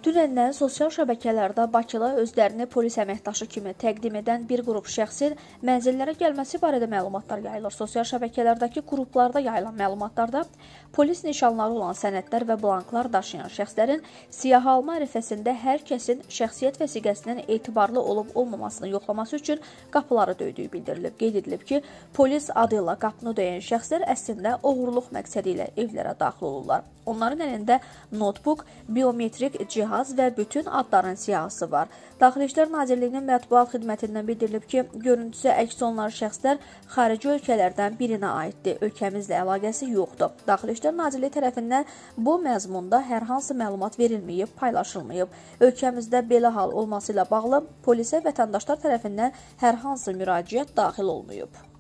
Dünəndən sosial şəbəkələrdə Bakıda özlərini polis əməkdaşı kimi təqdim edən bir qrup şəxsin mənzillərə gəlməsi barədə məlumatlar yayılır. Sosial şəbəkələrdəki qruplarda yayılan məlumatlarda polis nişanları olan sənədlər və blanklar daşıyan şəxslərin siyahıalma ərəfəsində hər kəsin şəxsiyyət vəsiqəsinin etibarlı olub-olmamasını yoxlaması üçün qapıları döydüyü bildirilib. Qeyd edilib ki, polis adı ilə qapını döyən şəxslər əslində oğurluq məqsədi ilə evlərə daxil olurlar. Onların əlində notebook, biometrik cihaz və bütün adların siyahısı var. Daxili İşlər Nazirliyinin mətbuat xidmətindən bildirilib ki, görüntüsü əks olunan şəxslər xarici ölkələrdən birinə aiddir. Ölkəmizlə əlaqəsi yoxdur. Daxili İşlər Nazirliyi tərəfindən bu məzmunda hər hansı məlumat verilməyib, paylaşılmayıb. Ölkəmizdə belə hal olması ilə bağlı polisə vətəndaşlar tərəfindən hər hansı müraciət daxil olmayıb.